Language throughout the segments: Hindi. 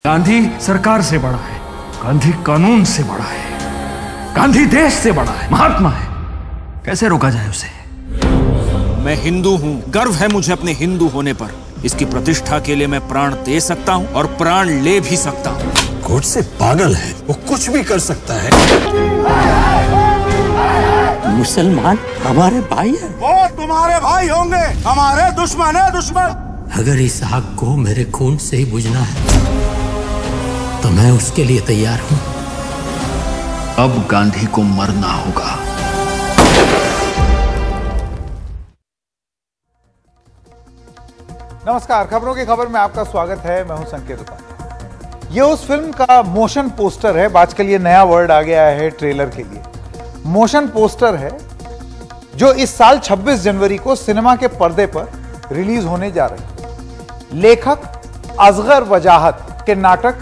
गांधी सरकार से बड़ा है, गांधी कानून से बड़ा है, गांधी देश से बड़ा है, महात्मा है। कैसे रोका जाए उसे? मैं हिंदू हूँ, गर्व है मुझे अपने हिंदू होने पर। इसकी प्रतिष्ठा के लिए मैं प्राण दे सकता हूँ और प्राण ले भी सकता हूँ। गोडसे पागल है, वो कुछ भी कर सकता है। मुसलमान हमारे भाई है। वो तुम्हारे भाई होंगे, हमारे दुश्मन है दुश्मन। अगर इस आग को मेरे खून से ही बुझना है तो मैं उसके लिए तैयार हूँ। अब गांधी को मरना होगा। नमस्कार, खबरों की खबर में आपका स्वागत है। मैं हूं संकेत उपाध्याय। ये उस फिल्म का मोशन पोस्टर है। आजकल ये नया वर्ड आ गया है ट्रेलर के लिए। मोशन पोस्टर है जो इस साल 26 जनवरी को सिनेमा के पर्दे पर रिलीज होने जा रही है। लेखक असगर वजाहत के नाटक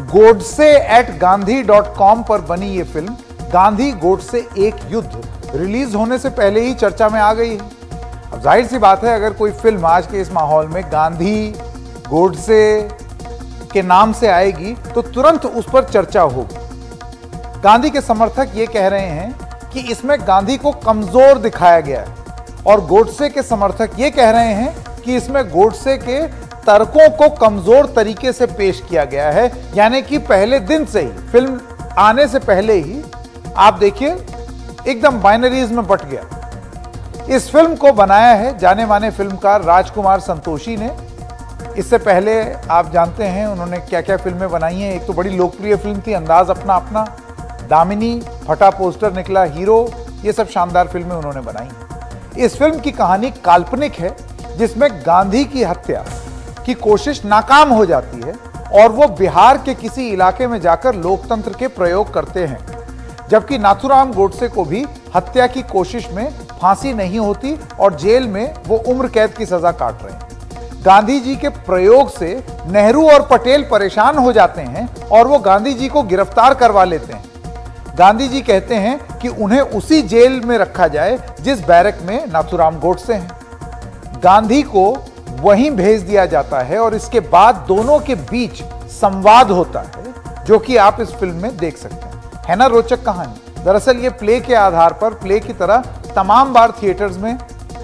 godse@gandhi.com पर बनी ये फिल्म गांधी गोडसे एक युद्ध रिलीज होने से पहले ही चर्चा में आ गई है। अब जाहिर सी बात है, अगर कोई फिल्म आज के इस माहौल में गांधी गोडसे के नाम से आएगी तो तुरंत उस पर चर्चा होगी। गांधी के समर्थक ये कह रहे हैं कि इसमें गांधी को कमजोर दिखाया गया है और गोडसे के समर्थक ये कह रहे हैं कि इसमें गोडसे के तर्कों को कमजोर तरीके से पेश किया गया है। यानी कि पहले दिन से ही, फिल्म आने से पहले ही आप देखिए एकदम बाइनरीज में बट गया। इस फिल्म को बनाया है जाने माने फिल्मकार राजकुमार संतोषी ने। इससे पहले आप जानते हैं उन्होंने क्या क्या फिल्में बनाई हैं। एक तो बड़ी लोकप्रिय फिल्म थी अंदाज अपना अपना, दामिनी, फटा पोस्टर निकला, हीरो, ये सब शानदार फिल्में उन्होंने बनाई हैं। इस फिल्म की कहानी काल्पनिक है जिसमें गांधी की हत्या की कोशिश नाकाम हो जाती है और वो बिहार के किसी इलाके में जाकर लोकतंत्र के प्रयोग करते हैं, जबकि नाथूराम गोडसे को भी हत्या की कोशिश में फांसी नहीं होती और जेल में वो उम्र कैद की सजा काट रहे हैं। गांधी जी के प्रयोग से नेहरू और पटेल परेशान हो जाते हैं और वो गांधी जी को गिरफ्तार करवा लेते हैं। गांधी जी कहते हैं कि उन्हें उसी जेल में रखा जाए जिस बैरक में नाथूराम गोडसे हैं। गांधी को वहीं भेज दिया जाता है और इसके बाद दोनों के बीच संवाद होता है, जो कि आप इस फिल्म में देख सकते हैं। है ना रोचक कहानी? दरअसल ये प्ले के आधार पर, प्ले की तरह तमाम बार थिएटर्स में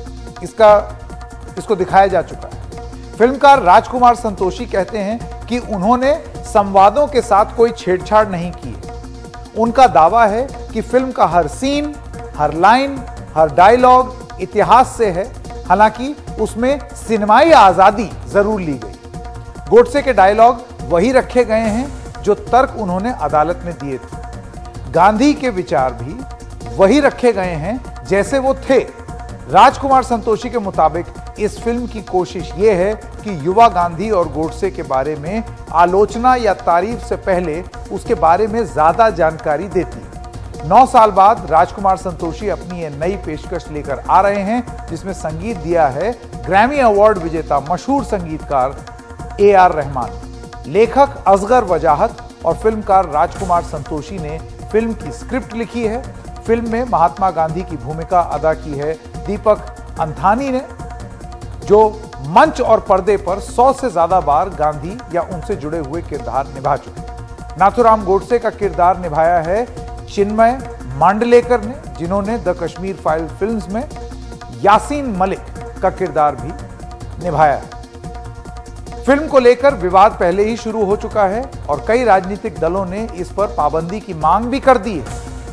इसको दिखाया जा चुका है। फिल्मकार राजकुमार संतोषी कहते हैं कि उन्होंने संवादों के साथ कोई छेड़छाड़ नहीं की है। उनका दावा है कि फिल्म का हर सीन, हर लाइन, हर डायलॉग इतिहास से है, हालांकि उसमें सिनेमाई आजादी जरूर ली गई। गोडसे के डायलॉग वही रखे गए हैं जो तर्क उन्होंने अदालत में दिए थे। गांधी के विचार भी वही रखे गए हैं जैसे वो थे। राजकुमार संतोषी के मुताबिक इस फिल्म की कोशिश ये है कि युवा गांधी और गोडसे के बारे में आलोचना या तारीफ से पहले उसके बारे में ज्यादा जानकारी देती है। 9 साल बाद राजकुमार संतोषी अपनी ये नई पेशकश लेकर आ रहे हैं जिसमें संगीत दिया है ग्रैमी अवार्ड विजेता मशहूर संगीतकार AR रहमान। लेखक असगर वजाहत और फिल्मकार राजकुमार संतोषी ने फिल्म की स्क्रिप्ट लिखी है। फिल्म में महात्मा गांधी की भूमिका अदा की है दीपक अंथानी ने, जो मंच और पर्दे पर 100 से ज्यादा बार गांधी या उनसे जुड़े हुए किरदार निभा चुके। नाथूराम गोडसे का किरदार निभाया है चिन्मय मांडलेकर ने, जिन्होंने द कश्मीर फाइल फिल्म्स में यासीन मलिक का किरदार भी निभाया है। फिल्म को लेकर विवाद पहले ही शुरू हो चुका है और कई राजनीतिक दलों ने इस पर पाबंदी की मांग भी कर दी है।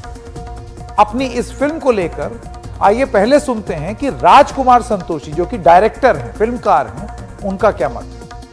अपनी इस फिल्म को लेकर आइए पहले सुनते हैं कि राजकुमार संतोषी, जो कि डायरेक्टर हैं, फिल्मकार हैं, उनका क्या मत।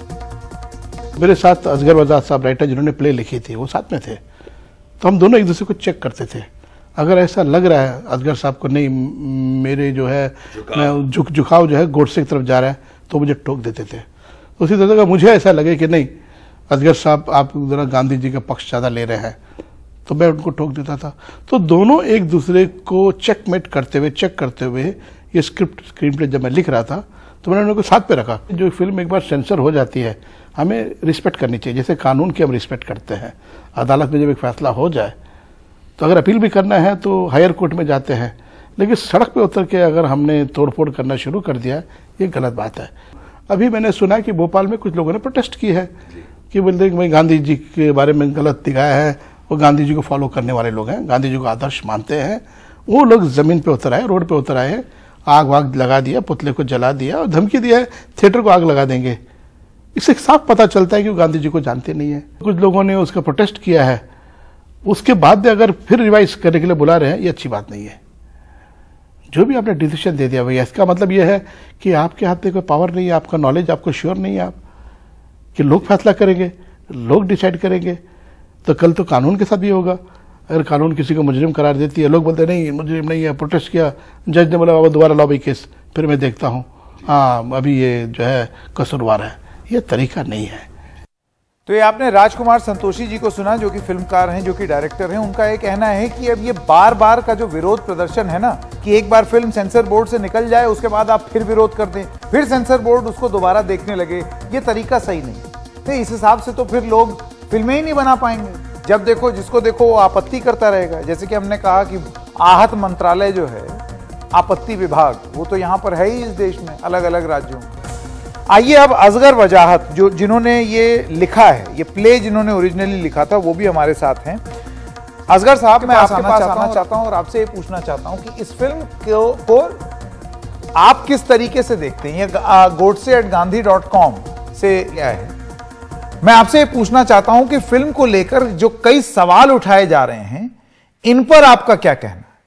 मेरे साथ असगर वजाहत साहब राइटर जिन्होंने प्ले लिखी थी वो साथ में थे, तो हम दोनों एक दूसरे को चेक करते थे। अगर ऐसा लग रहा है असगर साहब को नहीं मेरे जो है झुकाव जो है गोडसे की तरफ जा रहा है तो मुझे टोक देते थे। उसी तरह का मुझे ऐसा लगे कि नहीं असगर साहब आप जरा गांधी जी का पक्ष ज़्यादा ले रहे हैं तो मैं उनको टोक देता था। तो दोनों एक दूसरे को चेक करते हुए ये स्क्रीन प्ले जब मैं लिख रहा था तो मैंने उनको साथ पे रखा। जो फिल्म एक बार सेंसर हो जाती है हमें रिस्पेक्ट करनी चाहिए, जैसे कानून की हम रिस्पेक्ट करते हैं। अदालत में जब एक फैसला हो जाए तो अगर अपील भी करना है तो हायर कोर्ट में जाते हैं, लेकिन सड़क पे उतर के अगर हमने तोड़फोड़ करना शुरू कर दिया ये गलत बात है। अभी मैंने सुना कि भोपाल में कुछ लोगों ने प्रोटेस्ट की है कि बोलते हैं कि भाई गांधी जी के बारे में गलत दिखाया है, वो गांधी जी को फॉलो करने वाले लोग हैं, गांधी जी को आदर्श मानते हैं, वो लोग ज़मीन पे उतर आए, रोड पे उतर आए, आग वाग लगा दिया, पुतले को जला दिया और धमकी दिया है थिएटर को आग लगा देंगे। इससे साफ पता चलता है कि वो गांधी जी को जानते नहीं है। कुछ लोगों ने उसका प्रोटेस्ट किया है, उसके बाद भी अगर फिर रिवाइज करने के लिए बुला रहे हैं, ये अच्छी बात नहीं है। जो भी आपने डिसीजन दे दिया भैया, इसका मतलब ये है कि आपके हाथ में कोई पावर नहीं है, आपका नॉलेज आपको श्योर नहीं है, आप कि लोग फैसला करेंगे, लोग डिसाइड करेंगे। तो कल तो कानून के साथ भी होगा। अगर कानून किसी को मुजरिम करार देती है, लोग बोलते नहीं मुजरिम नहीं है, प्रोटेस्ट किया, जज ने बोला बाबा दोबारा लाओ भाई केस, फिर मैं देखता हूँ, हाँ अभी ये जो है कसूरवार है। ये तरीका नहीं है। तो ये आपने राजकुमार संतोषी जी को सुना, जो कि फिल्मकार हैं, जो कि डायरेक्टर हैं। उनका ये कहना है कि अब ये बार बार का जो विरोध प्रदर्शन है ना, कि एक बार फिल्म सेंसर बोर्ड से निकल जाए, उसके बाद आप फिर विरोध कर दें, फिर सेंसर बोर्ड उसको दोबारा देखने लगे, ये तरीका सही नहीं। तो इस हिसाब से तो फिर लोग फिल्में ही नहीं बना पाएंगे। जब देखो जिसको देखो वो आपत्ति करता रहेगा। जैसे कि हमने कहा कि आहत मंत्रालय जो है, आपत्ति विभाग, वो तो यहाँ पर है ही इस देश में, अलग अलग राज्यों में। आइए अब असगर वजाहत, जो जिन्होंने ये लिखा है, ये प्ले जिन्होंने ओरिजिनली लिखा था, वो भी हमारे साथ हैं। असगर साहब, मैं आपके पास आना चाहता हूँ और आपसे ये पूछना चाहता हूँ कि इस फिल्म को आप किस तरीके से देखते हैं? ये godse@gandhi.com से क्या है? मैं आपसे ये पूछना चाहता हूं कि फिल्म को लेकर जो कई सवाल उठाए जा रहे हैं, इन पर आपका क्या कहना है?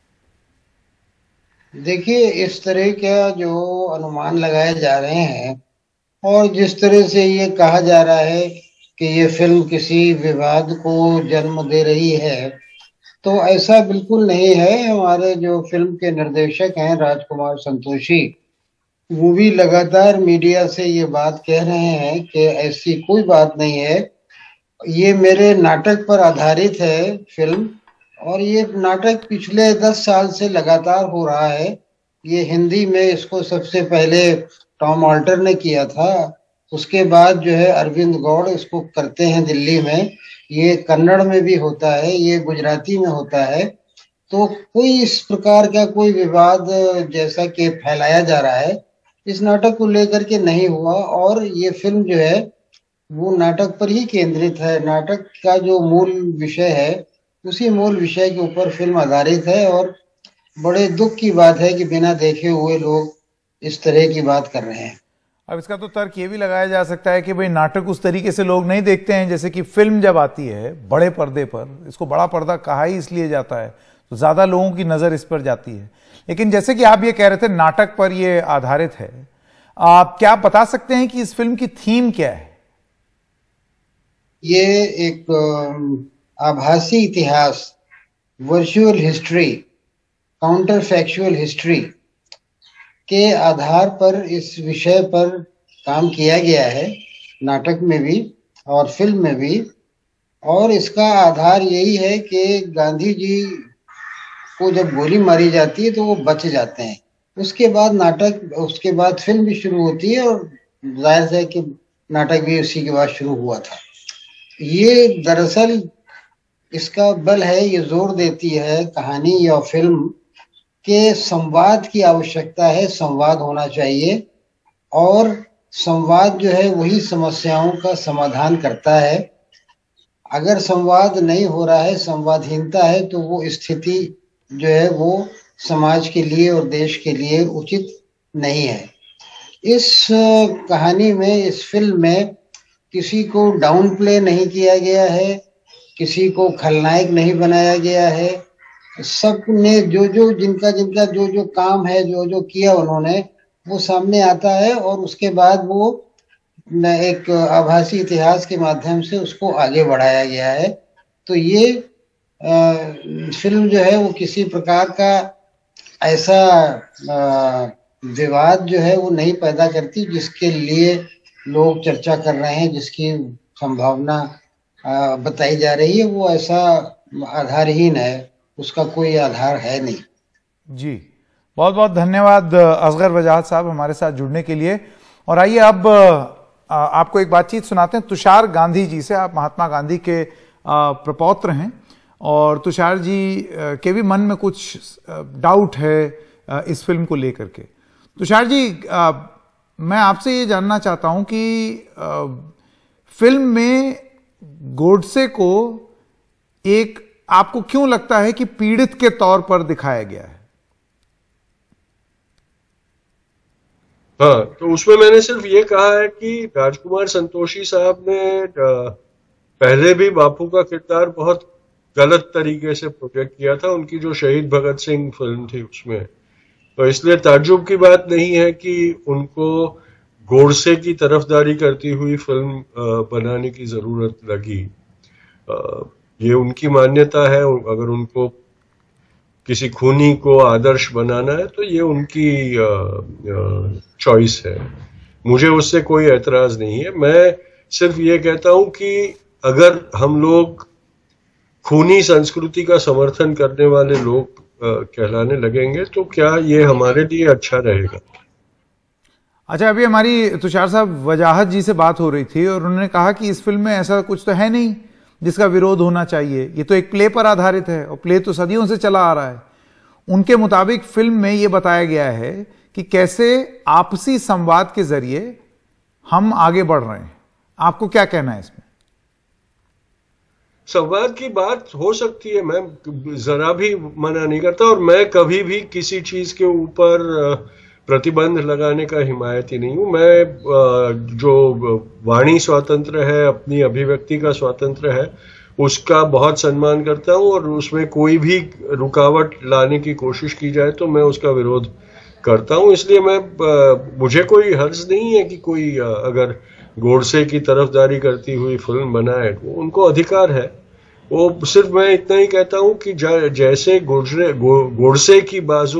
देखिए, इस तरह का जो अनुमान लगाए जा रहे हैं और जिस तरह से ये कहा जा रहा है कि ये फिल्म किसी विवाद को जन्म दे रही है, तो ऐसा बिल्कुल नहीं है। हमारे जो फिल्म के निर्देशक हैं राजकुमार संतोषी, वो भी लगातार मीडिया से ये बात कह रहे हैं कि ऐसी कोई बात नहीं है, ये मेरे नाटक पर आधारित है फिल्म, और ये नाटक पिछले 10 साल से लगातार हो रहा है। ये हिंदी में इसको सबसे पहले टॉम ऑल्टर ने किया था, उसके बाद जो है अरविंद गौड़ इसको करते हैं दिल्ली में, ये कन्नड़ में भी होता है, ये गुजराती में होता है। तो कोई इस प्रकार का कोई विवाद जैसा कि फैलाया जा रहा है, इस नाटक को लेकर के नहीं हुआ। और ये फिल्म जो है वो नाटक पर ही केंद्रित है। नाटक का जो मूल विषय है, उसी मूल विषय के ऊपर फिल्म आधारित है। और बड़े दुख की बात है कि बिना देखे हुए लोग इस तरह की बात कर रहे हैं। अब इसका तो तर्क ये भी लगाया जा सकता है कि भाई नाटक उस तरीके से लोग नहीं देखते हैं, जैसे कि फिल्म जब आती है बड़े पर्दे पर, इसको बड़ा पर्दा कहा ही इसलिए जाता है, तो ज्यादा लोगों की नजर इस पर जाती है। लेकिन जैसे कि आप ये कह रहे थे नाटक पर ये आधारित है, आप क्या बता सकते हैं कि इस फिल्म की थीम क्या है? ये एक आभासी इतिहास, virtual history, counter factual history के आधार पर इस विषय पर काम किया गया है, नाटक में भी और फिल्म में भी। और इसका आधार यही है कि गांधी जी को जब गोली मारी जाती है तो वो बच जाते हैं, उसके बाद फिल्म भी शुरू होती है, और जाहिर है कि नाटक भी उसी के बाद शुरू हुआ था। ये दरअसल इसका बल है, ये जोर देती है कहानी या फिल्म के संवाद की आवश्यकता है, संवाद होना चाहिए। और संवाद जो है वही समस्याओं का समाधान करता है। अगर संवाद नहीं हो रहा है, संवादहीनता है, तो वो स्थिति जो है वो समाज के लिए और देश के लिए उचित नहीं है। इस कहानी में, इस फिल्म में किसी को डाउन प्ले नहीं किया गया है, किसी को खलनायक नहीं बनाया गया है। सबने जिनका जो काम है, जो किया उन्होंने, वो सामने आता है और उसके बाद वो एक आभासी इतिहास के माध्यम से उसको आगे बढ़ाया गया है। तो ये फिल्म जो है वो किसी प्रकार का ऐसा विवाद जो है वो नहीं पैदा करती जिसके लिए लोग चर्चा कर रहे हैं, जिसकी संभावना बताई जा रही है, वो ऐसा आधारहीन है, उसका कोई आधार है नहीं। जी, बहुत बहुत धन्यवाद असगर वजाहत साहब हमारे साथ जुड़ने के लिए। और आइए अब आपको एक बातचीत सुनाते हैं तुषार गांधी जी से। आप महात्मा गांधी के प्रपौत्र हैं और तुषार जी के भी मन में कुछ डाउट है इस फिल्म को लेकर के। तुषार जी, मैं आपसे ये जानना चाहता हूं कि फिल्म में गोडसे को एक, आपको क्यों लगता है कि पीड़ित के तौर पर दिखाया गया है? हाँ, तो उसमें मैंने सिर्फ ये कहा है कि राजकुमार संतोषी साहब ने पहले भी बापू का किरदार बहुत गलत तरीके से प्रोजेक्ट किया था, उनकी जो शहीद भगत सिंह फिल्म थी उसमें। तो इसलिए ताज्जुब की बात नहीं है कि उनको गोडसे की तरफदारी करती हुई फिल्म बनाने की जरूरत लगी। ये उनकी मान्यता है, अगर उनको किसी खूनी को आदर्श बनाना है तो ये उनकी चॉइस है, मुझे उससे कोई एतराज नहीं है। मैं सिर्फ ये कहता हूं कि अगर हम लोग खूनी संस्कृति का समर्थन करने वाले लोग कहलाने लगेंगे तो क्या ये हमारे लिए अच्छा रहेगा? अच्छा, अभी हमारी तुषार साहब वजाहत जी से बात हो रही थी और उन्होंने कहा कि इस फिल्म में ऐसा कुछ तो है नहीं जिसका विरोध होना चाहिए, ये तो एक प्ले पर आधारित है और प्ले तो सदियों से चला आ रहा है। उनके मुताबिक फिल्म में यह बताया गया है कि कैसे आपसी संवाद के जरिए हम आगे बढ़ रहे हैं। आपको क्या कहना है इसमें? संवाद की बात हो सकती है, मैं जरा भी मना नहीं करता, और मैं कभी भी किसी चीज के ऊपर प्रतिबंध लगाने का हिमायती नहीं हूं। मैं जो वाणी स्वातंत्र है, अपनी अभिव्यक्ति का स्वातंत्र है, उसका बहुत सम्मान करता हूं, और उसमें कोई भी रुकावट लाने की कोशिश की जाए तो मैं उसका विरोध करता हूं। इसलिए मुझे कोई हर्ज नहीं है कि कोई अगर गोडसे की तरफदारी करती हुई फिल्म बनाए, उनको अधिकार है। वो सिर्फ मैं इतना ही कहता हूं कि जैसे गोडसे की बाजू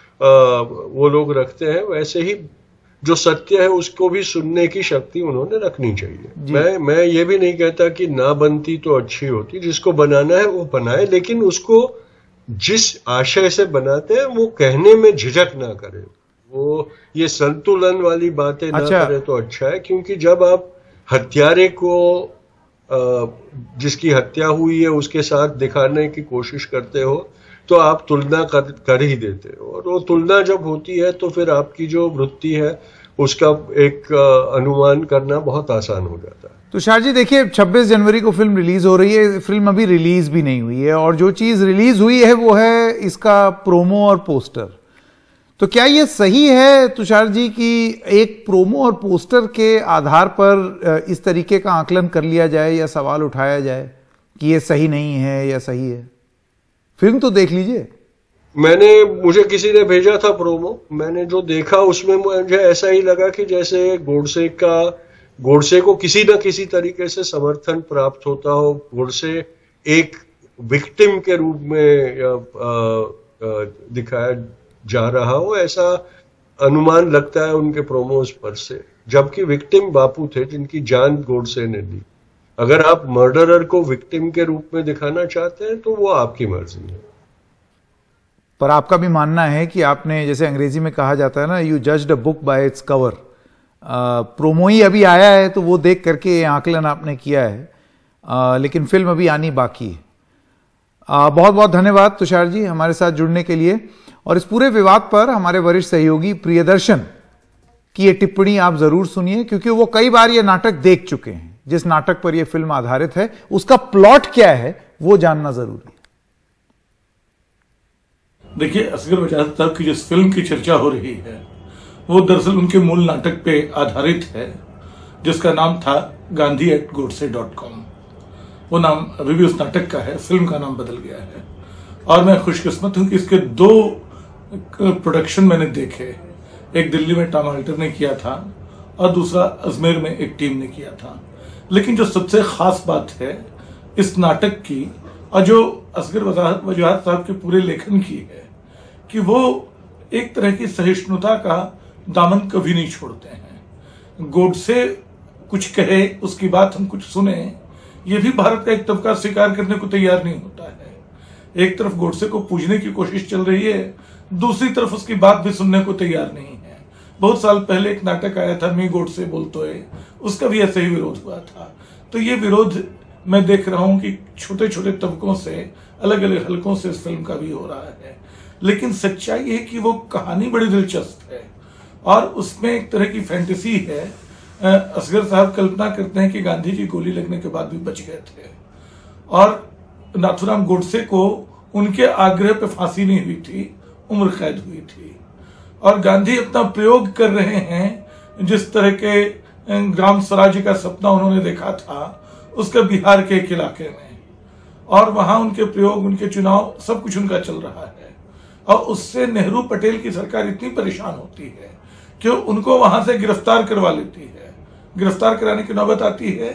वो लोग रखते हैं, वैसे ही जो सत्य है उसको भी सुनने की शक्ति उन्होंने रखनी चाहिए। मैं ये भी नहीं कहता कि ना बनती तो अच्छी होती, जिसको बनाना है वो बनाए, लेकिन उसको जिस आशय से बनाते हैं वो कहने में झिझक ना करे, वो ये संतुलन वाली बातें ना करे तो अच्छा है। क्योंकि जब आप हत्यारे को जिसकी हत्या हुई है उसके साथ दिखाने की कोशिश करते हो तो आप तुलना कर ही देते हो, और वो तुलना जब होती है तो फिर आपकी जो वृत्ति है उसका एक अनुमान करना बहुत आसान हो जाता है। तुषार जी, देखिए 26 जनवरी को फिल्म रिलीज हो रही है, फिल्म अभी रिलीज भी नहीं हुई है, और जो चीज रिलीज हुई है वो है इसका प्रोमो और पोस्टर। तो क्या ये सही है तुषार जी कि एक प्रोमो और पोस्टर के आधार पर इस तरीके का आकलन कर लिया जाए या सवाल उठाया जाए कि ये सही नहीं है या सही है? फिल्म तो देख लीजिए। मुझे किसी ने भेजा था प्रोमो, मैंने जो देखा उसमें मुझे ऐसा ही लगा कि जैसे गोडसे को किसी न किसी तरीके से समर्थन प्राप्त होता हो, गोडसे एक विक्टिम के रूप में दिखाया जा रहा हो, ऐसा अनुमान लगता है उनके प्रोमोज पर से। जबकि विक्टिम बापू थे जिनकी जान गोडसे ने ली। अगर आप मर्डरर को विक्टिम के रूप में दिखाना चाहते हैं तो वो आपकी मर्जी है। पर आपका भी मानना है कि आपने, जैसे अंग्रेजी में कहा जाता है ना, you judged a book by its cover. Promo ही अभी आया है तो वो देख करके आकलन आपने किया है, लेकिन फिल्म अभी आनी बाकी है। बहुत बहुत धन्यवाद तुषार जी हमारे साथ जुड़ने के लिए। और इस पूरे विवाद पर हमारे वरिष्ठ सहयोगी प्रियदर्शन की ये टिप्पणी आप जरूर सुनिए, क्योंकि वो कई बार ये नाटक देख चुके हैं। जिस नाटक पर यह फिल्म आधारित है उसका प्लॉट क्या है वो जानना जरूरी है। देखिए, असगर वजाहत साहब की जिस फिल्म की चर्चा हो रही है वो दरअसल उनके मूल नाटक पे आधारित है, जिसका नाम था gandhi@godse.com। वो नाम अभी भी उस नाटक का है, फिल्म का नाम बदल गया है। और मैं खुशकिस्मत हूं कि इसके 2 प्रोडक्शन मैंने देखे। एक दिल्ली में टॉम अल्टर ने किया था और दूसरा अजमेर में एक टीम ने किया था। लेकिन जो सबसे खास बात है इस नाटक की, और जो असगर वजाहत साहब के पूरे लेखन की है, कि वो एक तरह की सहिष्णुता का दामन कभी नहीं छोड़ते हैं। गोडसे कुछ कहे, उसकी बात हम कुछ सुने, ये भी भारत का एक तबका स्वीकार करने को तैयार नहीं होता है। एक तरफ गोडसे को पूजने की कोशिश चल रही है, दूसरी तरफ उसकी बात भी सुनने को तैयार नहीं है। बहुत साल पहले एक नाटक आया था मी गोडसे बोलतो है, उसका भी ऐसे ही विरोध हुआ था। तो ये विरोध मैं देख रहा हूं कि छोटे छोटे तबकों से, अलग अलग हलकों से इस फिल्म का भी हो रहा है। लेकिन सच्चाई है कि वो कहानी बड़ी दिलचस्प है और उसमें एक तरह की फैंटेसी है असगर साहब कल्पना करते हैं कि गांधी जी गोली लगने के बाद भी बच गए थे और नाथूराम गोडसे को उनके आग्रह पे फांसी नहीं हुई थी, उम्र कैद हुई थी। और गांधी अपना प्रयोग कर रहे हैं, जिस तरह के ग्राम स्वराज्य का सपना उन्होंने देखा था उसका बिहार के एक इलाके में, और वहां उनके प्रयोग, उनके चुनाव, सब कुछ उनका चल रहा है। और उससे नेहरू पटेल की सरकार इतनी परेशान होती है कि उनको वहां से गिरफ्तार करवा लेती है। गिरफ्तार कराने की नौबत आती है,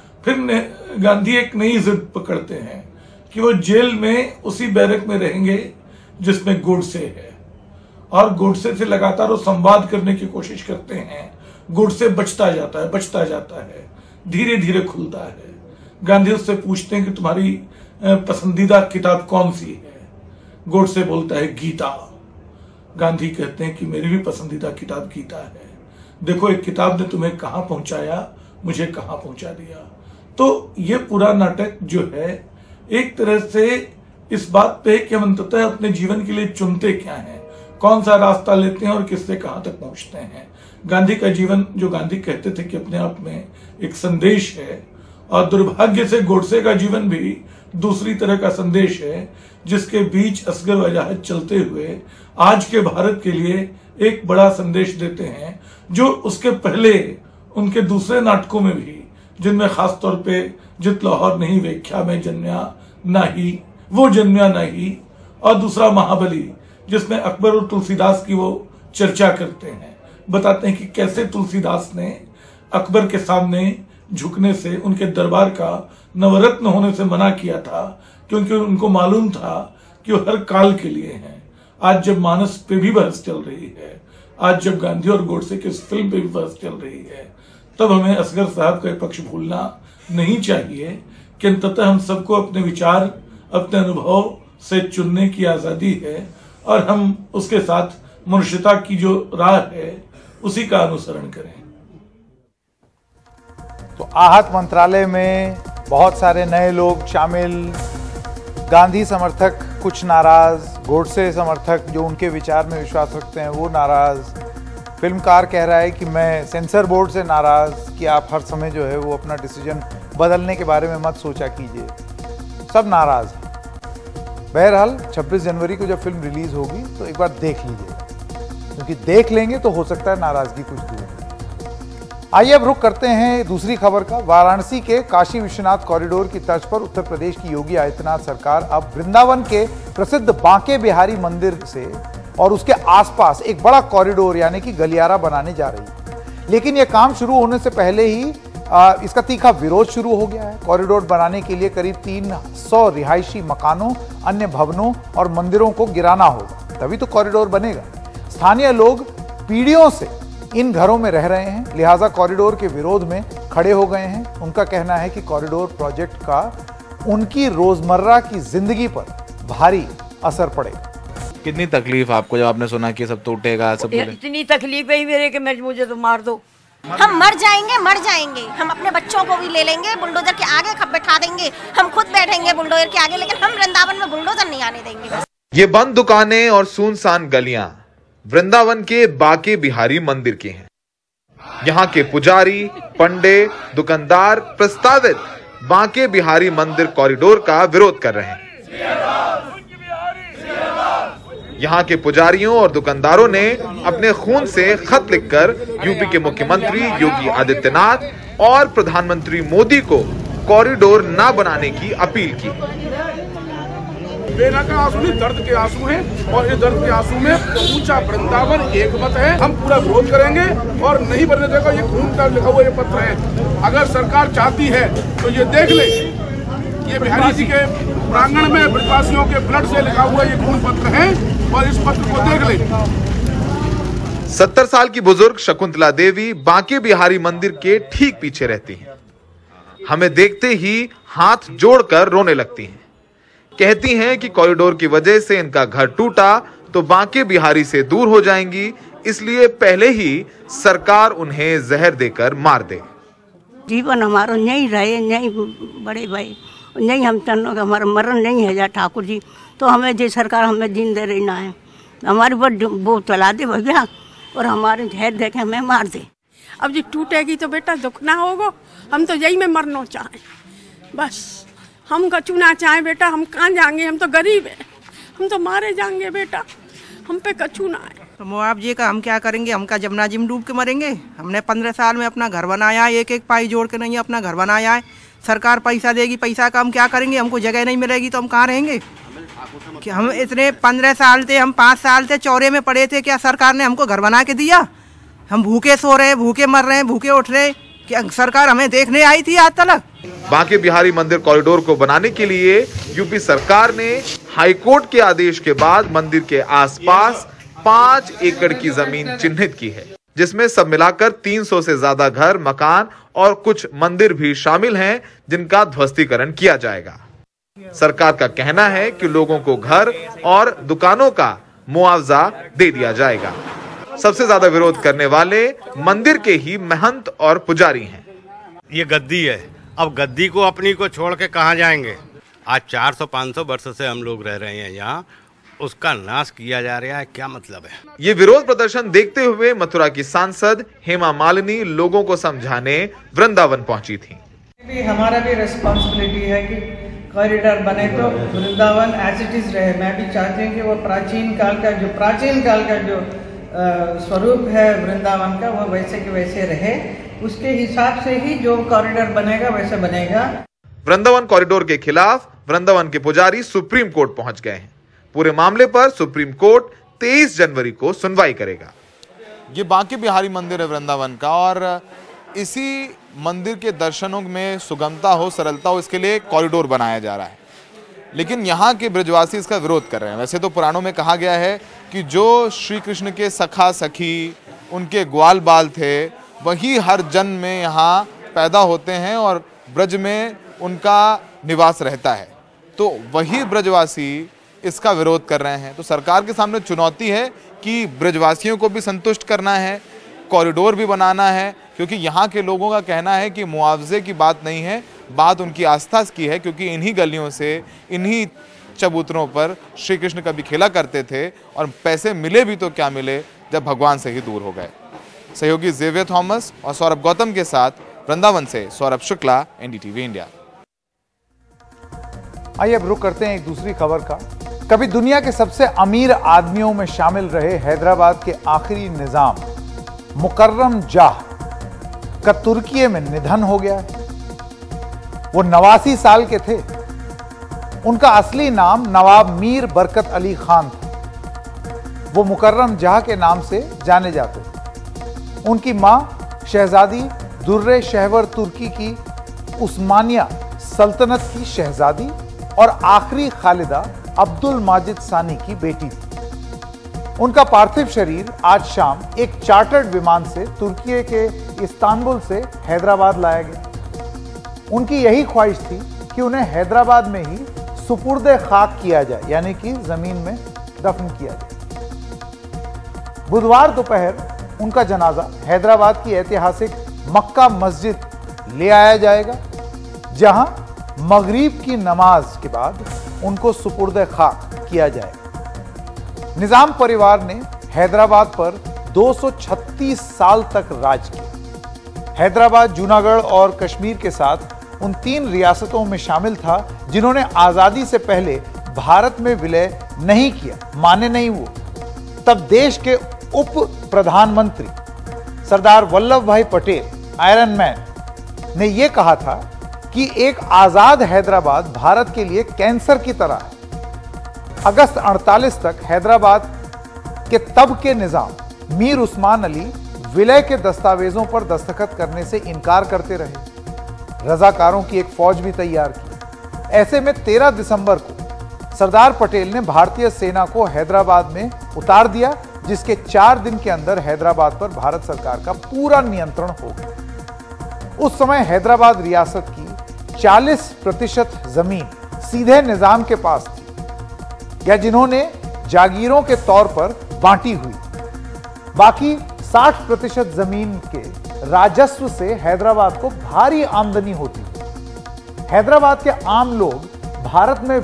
फिर गांधी एक नई जिद पकड़ते हैं कि वो जेल में उसी बैरक में रहेंगे जिसमें गोडसे है, और गोडसे से लगातार वो संवाद करने की कोशिश करते हैं। गोडसे बचता जाता है, धीरे धीरे खुलता है। गांधी उससे पूछते हैं कि तुम्हारी पसंदीदा किताब कौन सी है? गोडसे बोलता है गीता। गांधी कहते हैं कि मेरी भी पसंदीदा किताब गीता है। देखो एक किताब ने तुम्हें कहां पहुंचाया, मुझे कहां पहुंचा दिया। तो ये पूरा नाटक जो है एक तरह से इस बात पे कि हम अंततः अपने जीवन के लिए चुनते क्या हैं, कौन सा रास्ता लेते हैं और किससे कहां तक पहुंचते हैं। गांधी का जीवन, जो गांधी कहते थे कि अपने आप में एक संदेश है, और दुर्भाग्य से गोडसे का जीवन भी दूसरी तरह का संदेश है, जिसके बीच असगर वजाहत चलते हुए आज के भारत के लिए एक बड़ा संदेश देते हैं, जो उसके पहले उनके दूसरे नाटकों में भी, जिनमें खासतौर पे जित लाहौर नहीं व्याख्या में जन्म्या नाही, वो जन्म्या नहीं, और दूसरा महाबली, जिसमें अकबर और तुलसीदास की वो चर्चा करते हैं, बताते हैं कि कैसे तुलसीदास ने अकबर के सामने झुकने से, उनके दरबार का नवरत्न होने से मना किया था, क्योंकि उनको मालूम था कि वो हर काल के लिए हैं। आज जब मानस पे भी बहस चल रही है, आज जब गांधी और गोडसे की फिल्म पे भी बहस चल रही है, तब हमें असगर साहब का पक्ष भूलना नहीं चाहिए कि अंततः हम सबको अपने विचार, अपने अनुभव से चुनने की आजादी है, और हम उसके साथ मनुष्यता की जो राह है उसी का अनुसरण करें। तो आहत मंत्रालय में बहुत सारे नए लोग शामिल, गांधी समर्थक कुछ नाराज, गोडसे समर्थक जो उनके विचार में विश्वास रखते हैं वो नाराज, फिल्मकार कह रहा है कि मैं सेंसर बोर्ड से नाराज कि आप हर समय जो है वो अपना डिसीजन बदलने के बारे में मत सोचा कीजिए, सब नाराज हैं। बहरहाल 26 जनवरी को जब फिल्म रिलीज होगी तो एक बार देख लीजिए, क्योंकि देख लेंगे तो हो सकता है नाराजगी कुछ दूर हो। आइए अब रुख करते हैं दूसरी खबर का। वाराणसी के काशी विश्वनाथ कॉरिडोर की तर्ज पर उत्तर प्रदेश की योगी आदित्यनाथ सरकार अब वृंदावन के प्रसिद्ध बांके बिहारी मंदिर से और उसके आसपास एक बड़ा कॉरिडोर यानी कि गलियारा बनाने जा रही है। लेकिन यह काम शुरू होने से पहले ही इसका तीखा विरोध शुरू हो गया है। कॉरिडोर बनाने के लिए करीब 300 रिहायशी मकानों, अन्य भवनों और मंदिरों को गिराना होगा, तभी तो कॉरिडोर बनेगा। स्थानीय लोग पीढ़ियों से इन घरों में रह रहे हैं, लिहाजा कॉरिडोर के विरोध में खड़े हो गए हैं। उनका कहना है कि कॉरिडोर प्रोजेक्ट का उनकी रोजमर्रा की जिंदगी पर भारी असर पड़ेगा। कितनी तकलीफ आपको जब आपने सुना कि सब टूटेगा? सब इतनी तकलीफ है मेरे कि मुझे तो मार दो। हम मर जाएंगे। हम अपने बच्चों को भी ले लेंगे, बुलडोजर के आगे बैठा देंगे, हम खुद बैठेंगे बुलडोजर के आगे, लेकिन हम वृंदावन में बुलडोजर नहीं आने देंगे। ये बंद दुकानें और सुनसान गलियां वृंदावन के बांके बिहारी मंदिर की हैं। यहाँ के पुजारी, पंडे, दुकानदार प्रस्तावित बांके बिहारी मंदिर कॉरिडोर का विरोध कर रहे हैं। यहाँ के पुजारियों और दुकानदारों ने अपने खून से खत लिखकर यूपी के मुख्यमंत्री योगी आदित्यनाथ और प्रधानमंत्री मोदी को कॉरिडोर न बनाने की अपील की। बेना का आंसू नहीं, दर्द के आंसू हैं, और इस दर्द के आंसू में पूरा वृंदावन एक मत है। हम पूरा विरोध करेंगे और नहीं बनने देगा। ये खून का लिखा हुआ ये पत्र है। अगर सरकार चाहती है तो ये देख ले, ये बिहारी जी के प्रांगण में ब्रजवासियों के ब्लड से लिखा हुआ ये खून पत्र है, और इस पत्र को देख ले। 70 साल की बुजुर्ग शकुंतला देवी बांके बिहारी मंदिर के ठीक पीछे रहती हैं। हमें देखते ही हाथ जोड़कर रोने लगती हैं। कहती हैं कि कॉरिडोर की वजह से इनका घर टूटा तो बांके बिहारी से दूर हो जाएंगी, इसलिए पहले ही सरकार उन्हें जहर देकर मार दे। जीवन हमारा नहीं रहे, नहीं बड़े भाई, नहीं हम तनों का हमारा मरण नहीं है जा ठाकुर जी, तो हमें जो सरकार हमें जिंदे रहना है, हमारे पर वो चला दे भैया, और हमारे जहर देके हमें मार दे। अब जी टूटेगी तो बेटा दुख ना होगा। हम तो यही में मरना चाहें, बस हम कछु ना चाहें बेटा। हम कहाँ जाएंगे, हम तो गरीब हैं, हम तो मारे जाएंगे बेटा, हम पे कछु ना है। तो मुआवजे का हम क्या करेंगे, हम का जमुना जी में डूब के मरेंगे। हमने 15 साल में अपना घर बनाया है, एक एक पाई जोड़ के नहीं अपना घर बनाया है। सरकार पैसा देगी, पैसा का हम क्या करेंगे, हमको जगह नहीं मिलेगी तो हम कहाँ रहेंगे। कि हम इतने 15 साल थे, हम 5 साल थे चौरे में पड़े थे, क्या सरकार ने हमको घर बना के दिया? हम भूखे सो रहे, भूखे मर रहे हैं, भूखे उठ रहे। क्या सरकार हमें देखने आई थी आज तक? बांके बिहारी मंदिर कॉरिडोर को बनाने के लिए यूपी सरकार ने हाईकोर्ट के आदेश के बाद मंदिर के आसपास 5 एकड़ की जमीन चिन्हित की है, जिसमें सब मिलाकर 300 से ज्यादा घर, मकान और कुछ मंदिर भी शामिल हैं, जिनका ध्वस्तीकरण किया जाएगा। सरकार का कहना है कि लोगों को घर और दुकानों का मुआवजा दे दिया जाएगा। सबसे ज्यादा विरोध करने वाले मंदिर के ही महंत और पुजारी हैं। ये गद्दी है, अब गद्दी को अपनी को छोड़ के कहाँ जाएंगे? आज 400-500 वर्ष से हम लोग रह रहे हैं यहाँ, उसका नाश किया जा रहा है, क्या मतलब है? ये विरोध प्रदर्शन देखते हुए मथुरा की सांसद हेमा मालिनी लोगों को समझाने वृंदावन पहुंची थी। हमारा भी रिस्पॉन्सिबिलिटी है कि कॉरिडोर बने तो वृंदावन एज इट इज रहे। मैं भी चाहती हूँ कि वो प्राचीन काल का जो स्वरूप है वृंदावन का, वो वैसे के वैसे रहे। उसके हिसाब से ही जो कॉरिडोर बनेगा वैसे बनेगा। वृंदावन कॉरिडोर के खिलाफ वृंदावन के पुजारी सुप्रीम कोर्ट पहुंच गए हैं। पूरे मामले पर सुप्रीम कोर्ट 23 जनवरी को सुनवाई करेगा। ये बांके बिहारी मंदिर है वृंदावन का, और इसी मंदिर के दर्शनों में सुगमता हो, सरलता हो, इसके लिए कॉरिडोर बनाया जा रहा है। लेकिन यहाँ के ब्रजवासी इसका विरोध कर रहे हैं। वैसे तो पुराणों में कहा गया है कि जो श्री कृष्ण के सखा सखी, उनके ग्वाल बाल थे, वही हर जन्म में यहाँ पैदा होते हैं और ब्रज में उनका निवास रहता है। तो वही ब्रजवासी इसका विरोध कर रहे हैं। तो सरकार के सामने चुनौती है कि ब्रजवासियों को भी संतुष्ट करना है, कॉरिडोर भी बनाना है, क्योंकि यहाँ के लोगों का कहना है कि मुआवजे की बात नहीं है, बात उनकी आस्था की है, क्योंकि इन्हीं गलियों से, इन्हीं चबूतरों पर श्री कृष्ण कभी खेला करते थे और पैसे मिले भी तो क्या मिले जब भगवान से ही दूर हो गए। सहयोगी जेवियर थॉमस और सौरभ गौतम के साथ वृंदावन से सौरभ शुक्ला, एनडीटीवी इंडिया। आइए अब रुक करते हैं एक दूसरी खबर का। कभी दुनिया के सबसे अमीर आदमियों में शामिल रहे हैदराबाद के आखिरी निजाम मुकर्रम जाह का तुर्की में निधन हो गया है। वो 89 साल के थे। उनका असली नाम नवाब मीर बरकत अली खान था। वो मुकर्रम जाह के नाम से जाने जाते थे। उनकी मां शहजादी दुर्रे शहवर तुर्की की उस्मानिया सल्तनत की शहजादी और आखिरी खालिदा अब्दुल माजिद सानी की बेटी थी। उनका पार्थिव शरीर आज शाम एक चार्टर्ड विमान से तुर्की के इस्तांबुल से हैदराबाद लाया गया। उनकी यही ख्वाहिश थी कि उन्हें हैदराबाद में ही सुपुर्दे खाक किया जाए, यानी कि जमीन में दफन किया जाए। बुधवार दोपहर उनका जनाजा हैदराबाद की ऐतिहासिक मक्का मस्जिद ले आया जाएगा, जहां मगरिब की नमाज के बाद उनको सुपुर्दे खाक किया जाएगा। निजाम परिवार ने हैदराबाद पर 236 साल तक राज किया। हैदराबाद जूनागढ़ और कश्मीर के साथ उन 3 रियासतों में शामिल था जिन्होंने आजादी से पहले भारत में विलय नहीं किया, माने नहीं वो। तब देश के उप प्रधानमंत्री सरदार वल्लभ भाई पटेल, आयरन मैन, ने यह कहा था कि एक आजाद हैदराबाद भारत के लिए कैंसर की तरह है। अगस्त 48 तक हैदराबाद के तब के निजाम मीर उस्मान अली विलय के दस्तावेजों पर दस्तखत करने से इनकार करते रहे। रजाकारों की एक फौज भी तैयार की। ऐसे में 13 दिसंबर को सरदार पटेल ने भारतीय सेना को हैदराबाद में उतार दिया, जिसके 4 दिन के अंदर हैदराबाद पर भारत सरकार का पूरा नियंत्रण हो गया। उस समय हैदराबाद रियासत की 40% जमीन सीधे निजाम के पास थी, या जिन्होंने जागीरों के तौर पर बांटी हुई। बाकी 60% जमीन के राजस्व से हैदराबाद को भारी आमदनी होती थी। हैदराबाद के आम लोग भारत में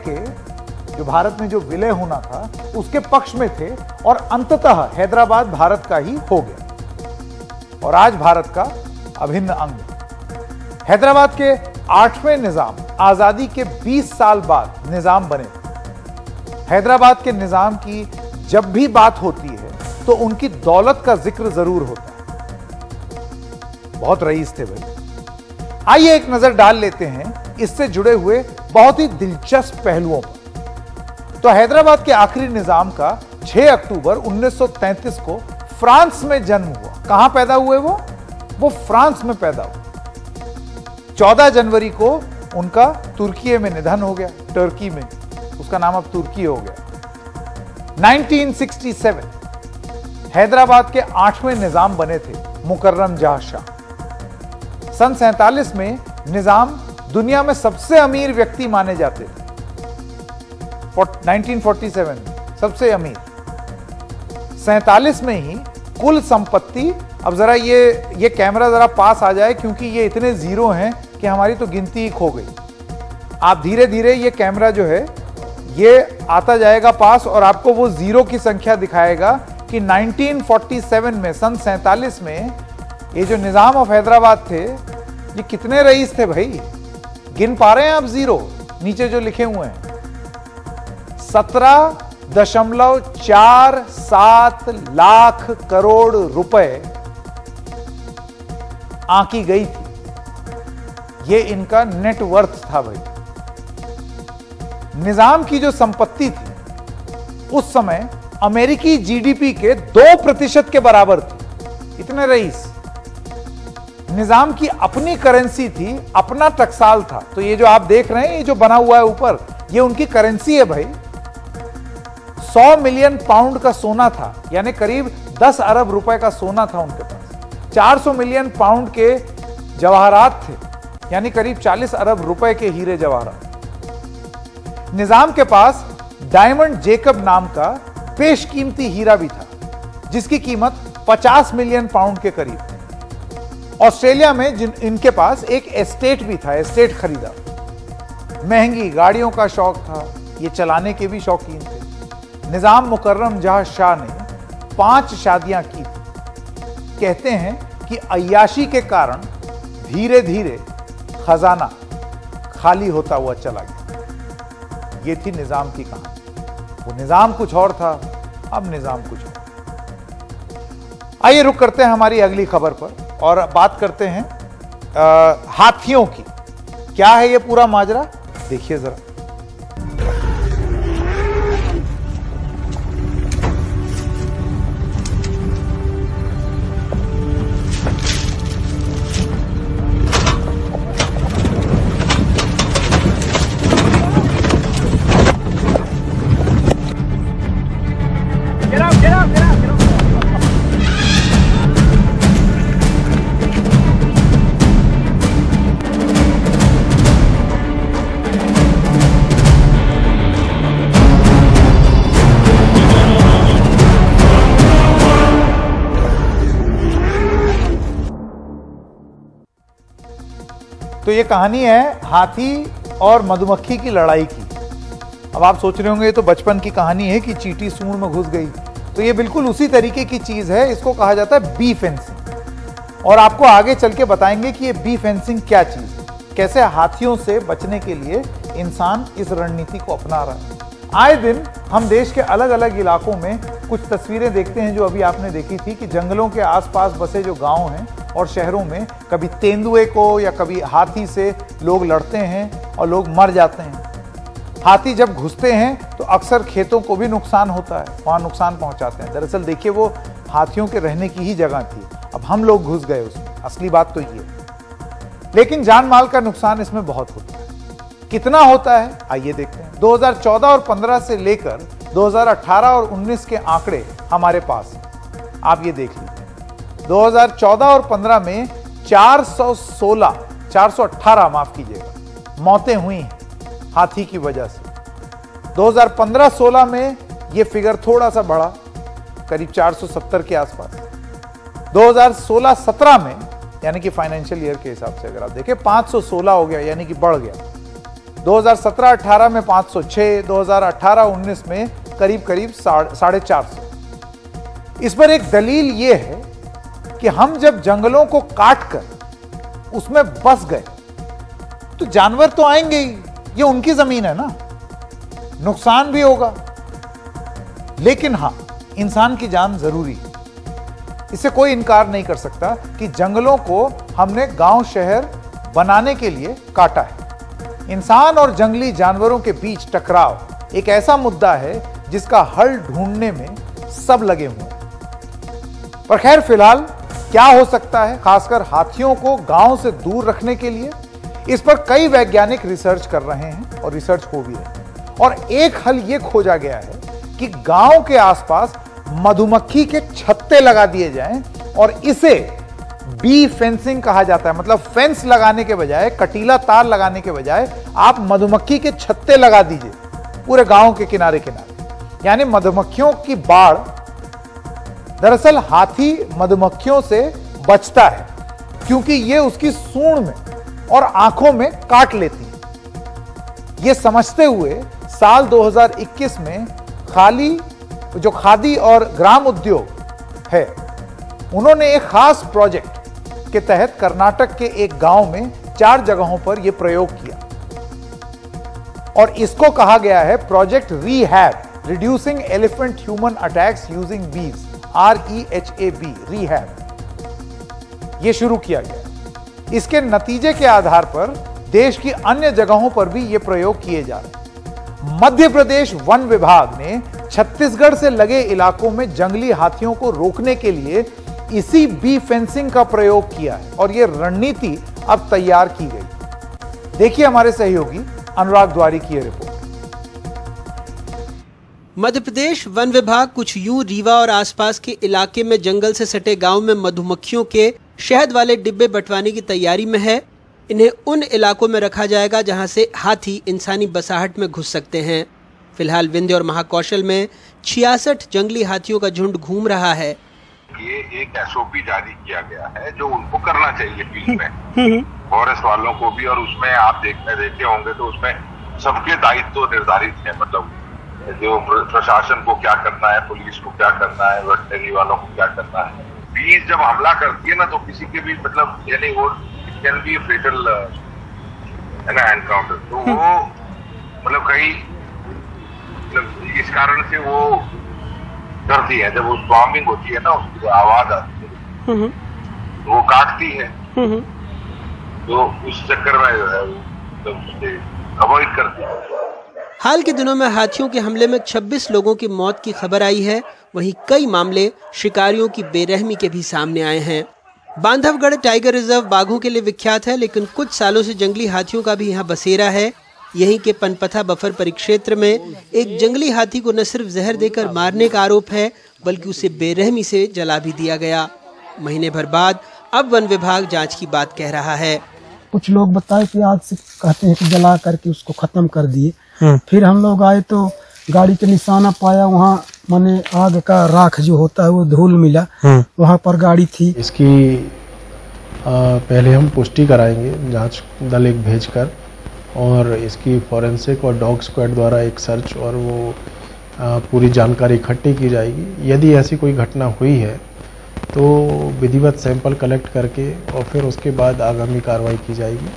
जो विलय होना था उसके पक्ष में थे और अंततः हैदराबाद भारत का ही हो गया। और आज भारत का अभिन्न अंग। हैदराबाद के 8वें निजाम आजादी के 20 साल बाद निजाम बने। हैदराबाद के निजाम की जब भी बात होती है तो उनकी दौलत का जिक्र जरूर होता है। बहुत रईस थे भाई। आइए एक नजर डाल लेते हैं इससे जुड़े हुए बहुत ही दिलचस्प पहलुओं पर। तो हैदराबाद के आखिरी निजाम का 6 अक्टूबर 1933 को फ्रांस में जन्म हुआ। कहां पैदा हुए वो फ्रांस में पैदा हुआ। 14 जनवरी को उनका तुर्की में निधन हो गया, टर्की में, उसका नाम अब तुर्की हो गया। 1967 हैदराबाद के 8वें निजाम बने थे मुकर्रम जहां शाह। सन 47 में निजाम दुनिया में सबसे अमीर व्यक्ति माने जाते थे। 1947 सबसे अमीर। 47 में ही कुल संपत्ति, अब जरा ये कैमरा जरा पास आ जाए क्योंकि ये इतने जीरो हैं कि हमारी तो गिनती ही खो गई। आप धीरे धीरे ये कैमरा जो है ये आता जाएगा पास और आपको वो जीरो की संख्या दिखाएगा कि 1947 में, सन 47 में ये जो निजाम ऑफ हैदराबाद थे ये कितने रईस थे भाई, गिन पा रहे हैं आप जीरो नीचे जो लिखे हुए हैं? 17.47 लाख करोड़ रुपए आंकी गई थी। ये इनका नेटवर्थ था भाई। निजाम की जो संपत्ति थी उस समय अमेरिकी जीडीपी के 2% के बराबर थी। इतने रईस। निजाम की अपनी करेंसी थी, अपना टकसाल था। तो ये जो आप देख रहे हैं, ये जो बना हुआ है ऊपर, ये उनकी करेंसी है भाई। 100 मिलियन पाउंड का सोना था, यानी करीब 10 अरब रुपए का सोना था उनके पास। 400 मिलियन पाउंड के जवाहरात थे, यानी करीब 40 अरब रुपए के हीरे जवाहरात। निजाम के पास डायमंड जेकब नाम का बेशकीमती हीरा भी था, जिसकी कीमत 50 मिलियन पाउंड के करीब थी। ऑस्ट्रेलिया में इनके पास एक एस्टेट भी था, एस्टेट खरीदा। महंगी गाड़ियों का शौक था, ये चलाने के भी शौकीन थे। निजाम मुकर्रम जहां शाह ने 5 शादियां की थी। कहते हैं कि अय्याशी के कारण धीरे धीरे खजाना खाली होता हुआ चला गया। ये थी निजाम की कहानी। वो निजाम कुछ और था, अब निजाम कुछ और। आइए रुक करते हैं हमारी अगली खबर पर और बात करते हैं हाथियों की। क्या है ये पूरा माजरा, देखिए जरा। तो ये कहानी है हाथी और मधुमक्खी की लड़ाई की। अब आप सोच रहे होंगे ये तो बचपन की कहानी है कि चींटी सूंड में घुस गई। तो ये बिल्कुल उसी तरीके की चीज है। इसको कहा जाता है बी फेंसिंग। और आपको आगे चल के बताएंगे कि ये बी फेंसिंग क्या चीज है, कैसे हाथियों से बचने के लिए इंसान इस रणनीति को अपना रहा है। आए दिन हम देश के अलग अलग इलाकों में कुछ तस्वीरें देखते हैं जो अभी आपने देखी थी कि जंगलों के आसपास बसे जो गांव हैं और शहरों में कभी तेंदुए को या कभी हाथी से लोग लड़ते हैं और लोग मर जाते हैं। हाथी जब घुसते हैं तो अक्सर खेतों को भी नुकसान होता है, वहां नुकसान पहुंचाते हैं। दरअसल देखिए वो हाथियों के रहने की ही जगह थी, अब हम लोग घुस गए उसमें। असली बात तो ये, लेकिन जान माल का नुकसान इसमें बहुत होता है। कितना होता है आइए देखते हैं। 2014 और 15 से लेकर 2018 और 19 के आंकड़े हमारे पास हैं, आप ये देख लीजिए। 2014 और 15 में 418 माफ कीजिएगा मौतें हुई हैं हाथी की वजह से। 2015-16 में ये फिगर थोड़ा सा बढ़ा, करीब 470 के आसपास। 2016-17 में यानी कि फाइनेंशियल ईयर के हिसाब से अगर आप देखें 516 हो गया, यानी कि बढ़ गया। 2017-18 में 506, 2018-19 में करीब 450। इस पर एक दलील यह है कि कि हम जब जंगलों को काटकर उसमें बस गए तो जानवर तो आएंगे ही, ये उनकी जमीन है ना, नुकसान भी होगा, लेकिन हां, इंसान की जान जरूरी है। इससे कोई इनकार नहीं कर सकता कि जंगलों को हमने गांव शहर बनाने के लिए काटा है। इंसान और जंगली जानवरों के बीच टकराव एक ऐसा मुद्दा है जिसका हल ढूंढने में सब लगे हुए हैं। पर खैर, फिलहाल क्या हो सकता है, खासकर हाथियों को गांव से दूर रखने के लिए, इस पर कई वैज्ञानिक रिसर्च कर रहे हैं और रिसर्च हो भी रहे हैं। और एक हल यह खोजा गया है कि गांव के आसपास मधुमक्खी के छत्ते लगा दिए जाएं और इसे बी फेंसिंग कहा जाता है। मतलब फेंस लगाने के बजाय, कटीला तार लगाने के बजाय आप मधुमक्खी के छत्ते लगा दीजिए पूरे गांव के किनारे किनारे। यानी मधुमक्खियों की बाढ़, दरअसल हाथी मधुमक्खियों से बचता है क्योंकि ये उसकी सूंड में और आंखों में काट लेती है। ये समझते हुए साल 2021 में जो खादी और ग्राम उद्योग है, उन्होंने एक खास प्रोजेक्ट के तहत कर्नाटक के एक गांव में 4 जगहों पर यह प्रयोग किया और इसको कहा गया है project rehab, reducing elephant human attacks using bees, REHAB, rehab. यह शुरू किया गया। इसके नतीजे के आधार पर देश की अन्य जगहों पर भी यह प्रयोग किए जा रहे हैं। मध्य प्रदेश वन विभाग ने छत्तीसगढ़ से लगे इलाकों में जंगली हाथियों को रोकने के लिए इसी बी फेंसिंग का प्रयोग किया है और यह रणनीति अब तैयार की गई। देखिए हमारे सहयोगी अनुराग द्वारी की रिपोर्ट। मध्य प्रदेश वन विभाग कुछ यूं रीवा और आसपास के इलाके में जंगल से सटे गांव में मधुमक्खियों के शहद वाले डिब्बे बंटवाने की तैयारी में है। इन्हें उन इलाकों में रखा जाएगा जहां से हाथी इंसानी बसाहट में घुस सकते हैं। फिलहाल विंध्य और महाकौशल में 66 जंगली हाथियों का झुंड घूम रहा है। ये एक SOP जारी किया गया है जो उनको करना चाहिए फील्ड में, फॉरेस्ट वालों को भी, और उसमें आप देखे होंगे तो उसमें सबके दायित्व निर्धारित है। मतलब जो प्रशासन को क्या करना है, पुलिस को क्या करना है, वेटनरी वालों को क्या करना है। बीज जब हमला करती है ना तो किसी के भी मतलब यानी वो कैन बी फेटल है ना एनकाउंटर, तो वो मतलब कई इस कारण से वो डरती है। जब वो स्टॉर्मिंग होती है ना, उसकी आवाज आती है तो वो काटती है, तो उस चक्कर में जो है वो उसे अवॉइड करती है। हाल के दिनों में हाथियों के हमले में 26 लोगों की मौत की खबर आई है। वहीं कई मामले शिकारियों की बेरहमी के भी सामने आए हैं। बांधवगढ़ टाइगर रिजर्व बाघों के लिए विख्यात है, लेकिन कुछ सालों से जंगली हाथियों का भी यहाँ बसेरा है। यहीं के पनपथा बफर परिक्षेत्र में एक जंगली हाथी को न सिर्फ जहर देकर मारने का आरोप है, बल्कि उसे बेरहमी से जला भी दिया गया। महीने भर बाद अब वन विभाग जांच की बात कह रहा है। कुछ लोग बताए कि आग से कहते हैं कि जला करके उसको खत्म कर दिए। फिर हम लोग आए तो गाड़ी के निशाना पाया, वहाँ माने आग का राख जो होता है वो धूल मिला, वहाँ पर गाड़ी थी। इसकी पहले हम पुष्टि कराएंगे जांच दल एक भेजकर, और इसकी फॉरेंसिक और डॉग स्क्वाड द्वारा एक सर्च और वो पूरी जानकारी इकट्ठी की जाएगी। यदि ऐसी कोई घटना हुई है तो विधिवत सैंपल कलेक्ट करके और फिर उसके बाद आगामी कार्रवाई की जाएगी।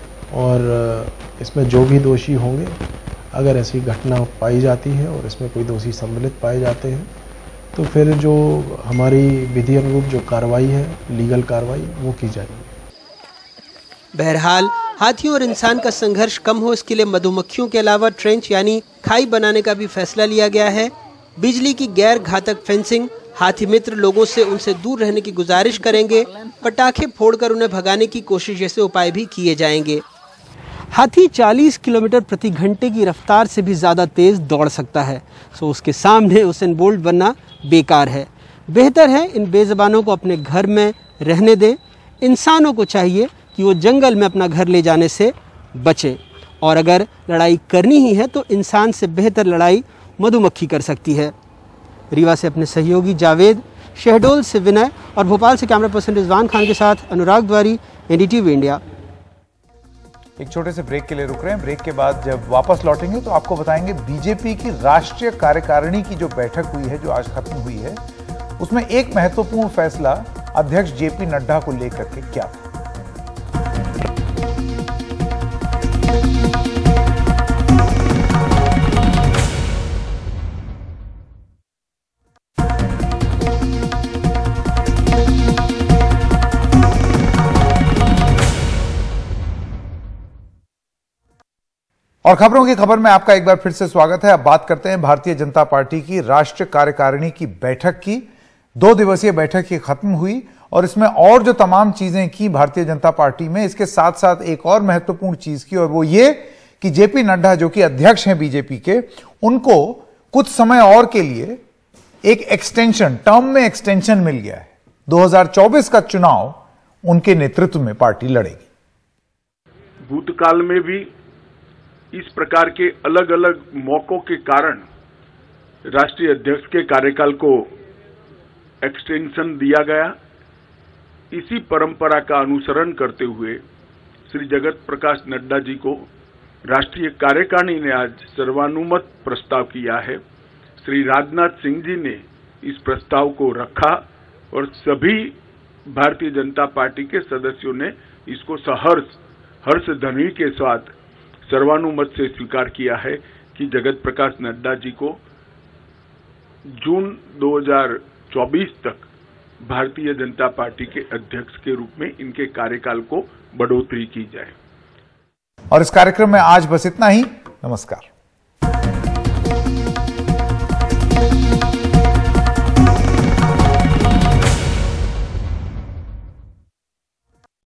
और इसमें जो भी दोषी होंगे, अगर ऐसी घटना पाई जाती है और इसमें कोई दोषी सम्मिलित पाए जाते हैं तो फिर जो हमारी विधि अनुरूप जो कार्रवाई है, लीगल कार्रवाई, वो की जाएगी। बहरहाल हाथियों और इंसान का संघर्ष कम हो, इसके लिए मधुमक्खियों के अलावा ट्रेंच यानी खाई बनाने का भी फैसला लिया गया है। बिजली की गैर घातक फेंसिंग, हाथी मित्र लोगों से उनसे दूर रहने की गुजारिश करेंगे, पटाखे फोड़कर उन्हें भगाने की कोशिश जैसे उपाय भी किए जाएंगे। हाथी 40 किलोमीटर प्रति घंटे की रफ्तार से भी ज़्यादा तेज़ दौड़ सकता है, सो उसके सामने हुसैन बोल्ट बनना बेकार है। बेहतर है इन बेज़बानों को अपने घर में रहने दें। इंसानों को चाहिए कि वो जंगल में अपना घर ले जाने से बचे, और अगर लड़ाई करनी ही है तो इंसान से बेहतर लड़ाई मधुमक्खी कर सकती है। रीवा से अपने सहयोगी जावेद, शहडोल से विनय और भोपाल से कैमरा पर्सन रिजवान खान के साथ अनुराग द्वारी, NDTV इंडिया। एक छोटे से ब्रेक के लिए रुक रहे हैं। ब्रेक के बाद जब वापस लौटेंगे तो आपको बताएंगे बीजेपी की राष्ट्रीय कार्यकारिणी की जो बैठक हुई है, जो आज खत्म हुई है, उसमें एक महत्वपूर्ण फैसला अध्यक्ष जेपी नड्डा को लेकर के क्या था। और खबरों की खबर में आपका एक बार फिर से स्वागत है। अब बात करते हैं भारतीय जनता पार्टी की राष्ट्रीय कार्यकारिणी की बैठक की। 2 दिवसीय बैठक ये खत्म हुई और इसमें और जो तमाम चीजें की भारतीय जनता पार्टी में, इसके साथ साथ एक और महत्वपूर्ण चीज की, और वो ये कि जेपी नड्डा जो कि अध्यक्ष हैं बीजेपी के, उनको कुछ समय और के लिए एक एक्सटेंशन, टर्म में एक्सटेंशन मिल गया है। 2024 का चुनाव उनके नेतृत्व में पार्टी लड़ेगी। भूतकाल में भी इस प्रकार के अलग अलग मौकों के कारण राष्ट्रीय अध्यक्ष के कार्यकाल को एक्सटेंशन दिया गया। इसी परंपरा का अनुसरण करते हुए श्री जगत प्रकाश नड्डा जी को राष्ट्रीय कार्यकारिणी ने आज सर्वानुमत प्रस्ताव किया है। श्री राजनाथ सिंह जी ने इस प्रस्ताव को रखा और सभी भारतीय जनता पार्टी के सदस्यों ने इसको सहर्ष हर्ष ध्वनि के साथ सर्वानुमत से स्वीकार किया है कि जगत प्रकाश नड्डा जी को जून 2024 तक भारतीय जनता पार्टी के अध्यक्ष के रूप में इनके कार्यकाल को बढ़ोतरी की जाए। और इस कार्यक्रम में आज बस इतना ही। नमस्कार।